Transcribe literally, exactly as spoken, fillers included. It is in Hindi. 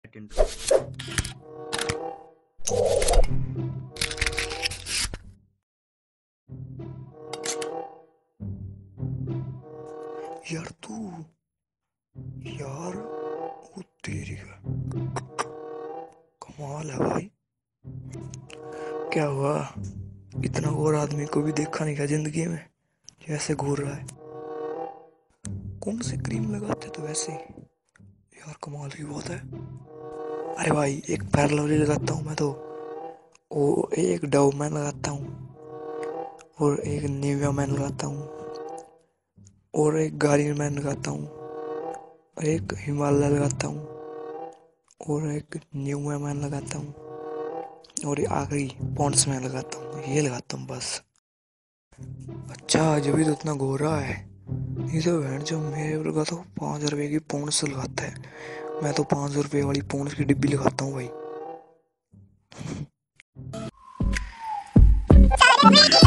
यार तू यार वो तेरी का कमाल है भाई। क्या हुआ? इतना और आदमी को भी देखा नहीं क्या जिंदगी में जैसे घूर रहा है? कौन सी क्रीम लगाते तो वैसे? यार कमाल की बात है। अरे भाई एक पैर लवली लगाता हूँ मैं तो। वो एक डव मैन लगाता हूँ और एक निविया मैन लगाता हूँ और एक गार्नियर मैन लगाता हूँ और एक हिमालय लगाता हूँ और एक न्यू मैन लगाता हूँ और ये आखिरी पॉन्ड्स मैन लगाता हूँ। ये लगाता हूँ बस। अच्छा जब भी तो इतना गोरा है। ये तो बहन जो मेरे लगा तो पाँच रुपए की पौंड्स लगाता है। मैं तो पाँच सौ रुपए वाली पौंड्स की डिब्बी लगाता हूँ भाई।